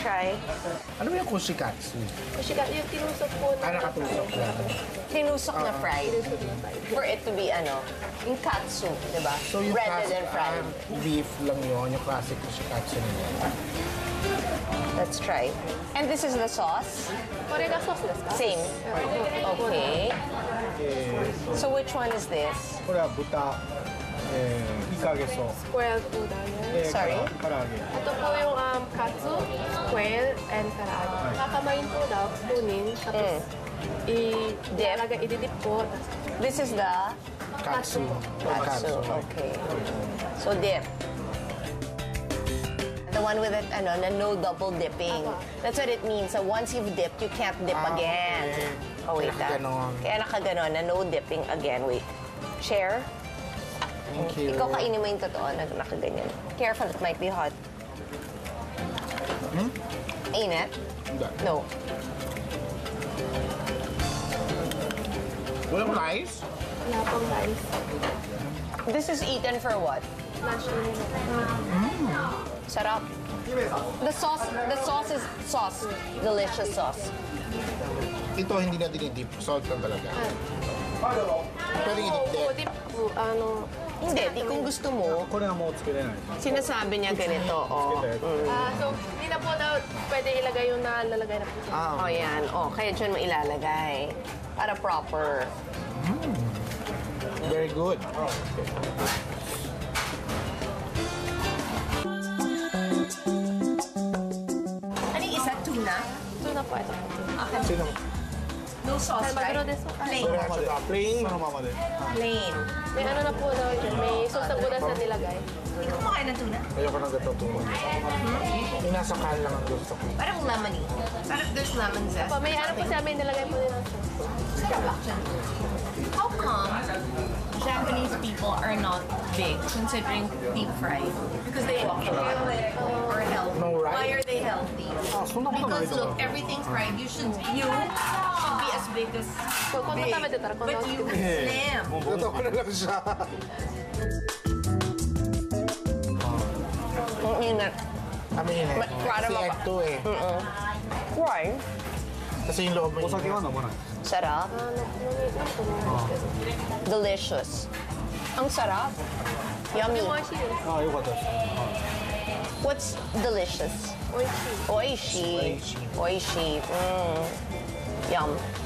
try. Ano ba yung kushikatsu? Kushikatsu, yung tinusok po na. Nakatusok lang. Tinusok na fried. For it to be, yung katsu, di ba? So yung Breaded and fried. beef lang yun, yung classic kushikatsu nila. Let's try. And this is the sauce? これがソースですか Same. Okay. So which one is this? これは豚、イカゲソ、 Square po dahil. Sorry? 唐揚げ。 Ito po yung katsu, square, and karage. Kakamayin po daw, kunin, tapos i-dip po. This is the Katsu. katsu. Okay. So dip. The one with it, na no double dipping. That's what it means. So once you've dipped, you can't dip again. Okay. Oh, wait. Kaya nakaganon. Kaya nakaganon na no dipping again. Wait. Share. Thank you. Ikaw kainin mo yung totoo na nakaganyan. Careful, it might be hot. Ain't it? Hindi. No. Walang rice? Wala pong rice. This is eaten for what? Lunch na nila. Sarap. The sauce is sauce. Delicious sauce. Ito hindi na dinidip. Salt lang talaga. Pwede Oo, i-dip. dip po, Hindi, di kung gusto mo, これはもうつけれない。 sinasabi niya ganito, oh. so, hindi na po daw pwede ilagay yung nalalagay na po. Oh, yan. Oh, kaya dyan mo ilalagay. Para proper. Very good. Ano yung isa? Tuna? Ito na po, ito po. Sino? No sauce, Maduro right? desu. Plain. Plain. そのままで。 Plain. May na po daw yun. May sauce na po na sa nilagay. Hindi ko kumakain ng tuna. Ayoko na gato tumulong. Yung nasa kan lang ang gusto ko. Parang lemony. Parang there's lemon zest. May po siya, may nilagay po nila. How come Japanese people are not big considering deep fried? Because they are healthy. No rice? Why are they healthy? Because look, everything's fried. You should be as big as Kung big. tama dito, But you slim. Gato ko na lang siya. Ang ingat. Amin eh. Para Kasi mapa- egg to eh. Why? Kasi yung loob mo お酒は飲まない。 Sarap. Delicious. Ang sarap. Yummy. Oishi desu. ああ、よかったです。 What's delicious? Oishi. Oishi. Oishi. Yum.